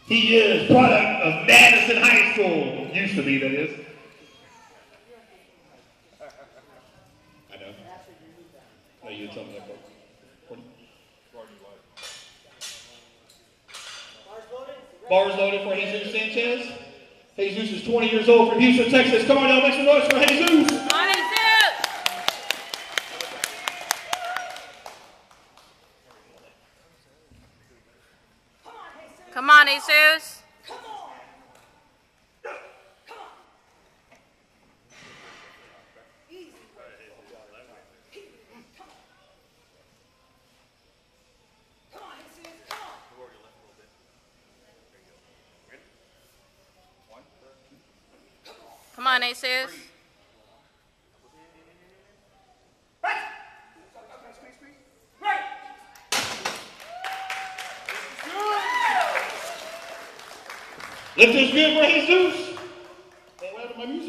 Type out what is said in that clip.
He is product of Madison High School. Used to be, that is. I know. No, you tell me that part. Bars loaded for Jesus Sanchez. Jesus is 20 years old from Houston, Texas. Come on, y'all, make some noise for Jesus. Come on, Jesus. Come on, Jesus. Come on, Jesus. Lift this good for Jesus. Hey, what happened to my music?